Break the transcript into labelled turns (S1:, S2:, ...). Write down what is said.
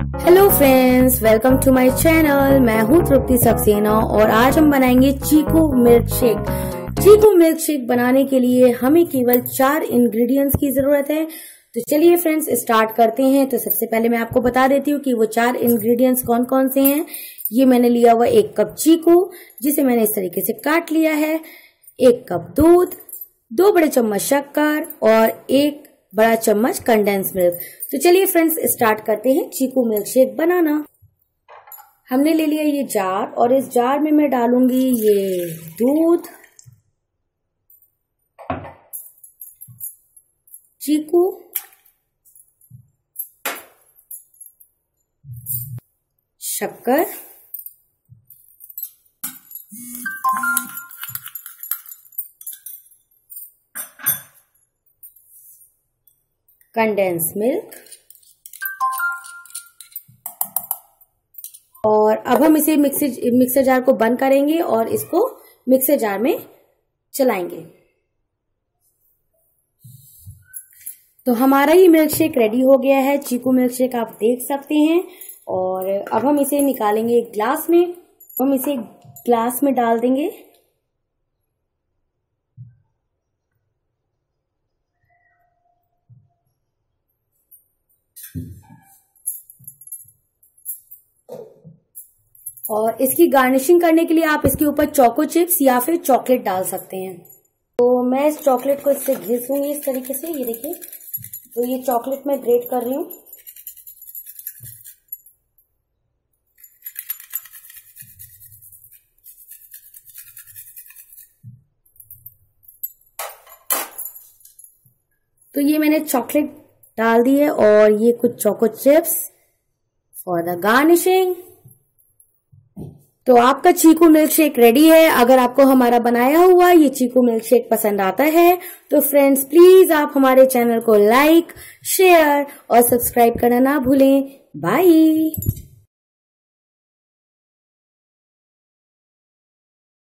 S1: Hello friends, welcome to my channel. मैं हूँ तृप्ति सक्सेना और आज हम बनाएंगे chikoo milkshake. Chikoo milkshake बनाने के लिए हमें केवल 4 इंग्रेडिएंट्स की जरूरत है। तो चलिए फ्रेंड्स स्टार्ट करते हैं। तो सबसे पहले मैं आपको बता देती हूँ कि वो 4 इंग्रेडिएंट्स कौन कौन से हैं। ये मैंने लिया हुआ 1 कप चीकू, जिसे मैंने इस तरीके से काट लिया है, 1 कप दूध, 2 बड़े चम्मच शक्कर और 1 बड़ा चम्मच कंडेंस मिल्क। तो चलिए फ्रेंड्स स्टार्ट करते हैं चीकू मिल्क शेक बनाना। हमने ले लिया ये जार और इस जार में मैं डालूंगी ये दूध, चीकू, शक्कर, कंडेंस मिल्क और अब हम इसे मिक्सर जार को बंद करेंगे और इसको मिक्सर जार में चलाएंगे। तो हमारा ये मिल्क शेक रेडी हो गया है। चीकू मिल्क शेक आप देख सकते हैं। और अब हम इसे निकालेंगे एक ग्लास में। हम इसे ग्लास में डाल देंगे। और इसकी गार्निशिंग करने के लिए आप इसके ऊपर चोको चिप्स या फिर चॉकलेट डाल सकते हैं। तो मैं इस चॉकलेट को इससे घिसूंगी इस तरीके से। ये देखिए, तो ये चॉकलेट मैं ग्रेट कर रही हूँ। तो ये मैंने चॉकलेट डाल दी है और ये कुछ choco chips for the garnishing. तो आपका चीकू मिल्क शेक रेडी है। अगर आपको हमारा बनाया हुआ ये चीकू मिल्क शेक पसंद आता है तो फ्रेंड्स प्लीज आप हमारे चैनल को लाइक, शेयर और सब्सक्राइब करना ना भूलें। बाय।